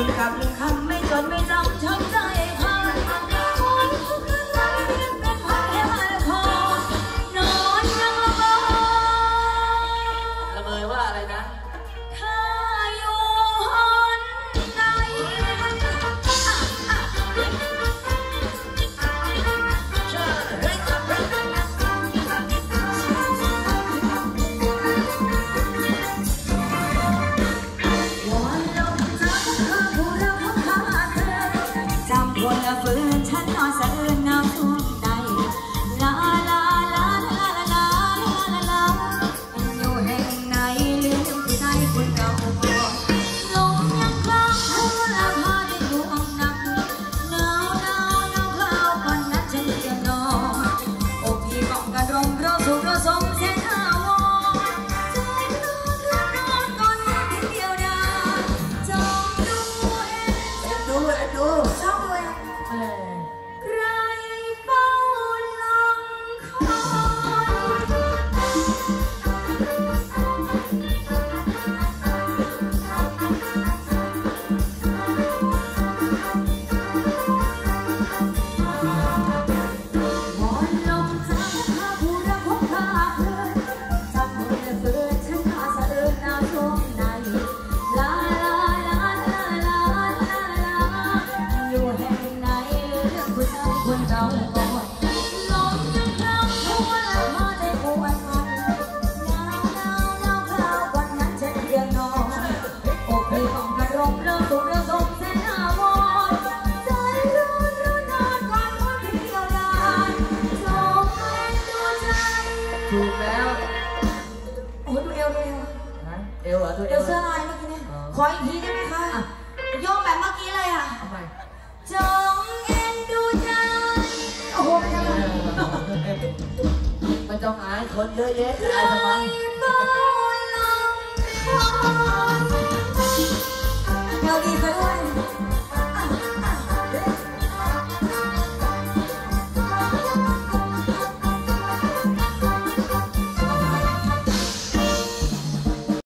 10 กับ 1 คำไม่จดไม่จำช้ำใจพันคนทุกครั้งนั้นเป็นพันแค่พันคอนอนยังละเมอละเมอว่าอะไรนะถ้าอยู่หนใดคนละฝืนฉันนอนสะอื้นน้ำท่วมใดลาลาลาลาลาลาลาลาอยู่แห่งไหนลืมที่ใจคนเก่าลมยังคลางเธอละพาได้ดวงหนักหนาวหนาวหนาวคลาวก่อนนัดฉันเตรียมนอนอกพี่กองกระดมเราสุขเราสมเส้นหาวอนใจร้อนร้อนร้อนก่อนนัดเดียวดายจงดูเอ็นดูชอบด้วยใครเฝ้าลงคอยมอนลมจากพาผู้รักพบพาเพื่อนจำมือเฟื่อนฉันพาสะอื้นน้ำท่วมในลาลาลาลาลาลาลาอยู่แห่งไหนลืมผู้ชายคนเก่าก่อนลมยังคลางหัวละพาได้ปวดมันหนาวหนาวหนาวคลาวก่อนนั้นฉันเรียงนอนอกพี่ของกระรมเริ่มสุขเริ่มสมเส้นหาวอนใจร้อนร้อนร้อนก่อนวันที่เดียวดายจงเอ็นดูใจถูกแล้วโอ้ยดูเอวเอวเหรอตัวเอเดี๋ยววเสื้อลายเมื่อกี้เนี่ยขออีกทีได้ไหมคะโยกแบบเมื่อกี้เลยอ่ะทำไมจงเอ็นดูใจโอ้โหมันจะหายคนเยอะแยะอะไรทำไมเฝ้าลงคอยเดี๋ยวดีซะด้วย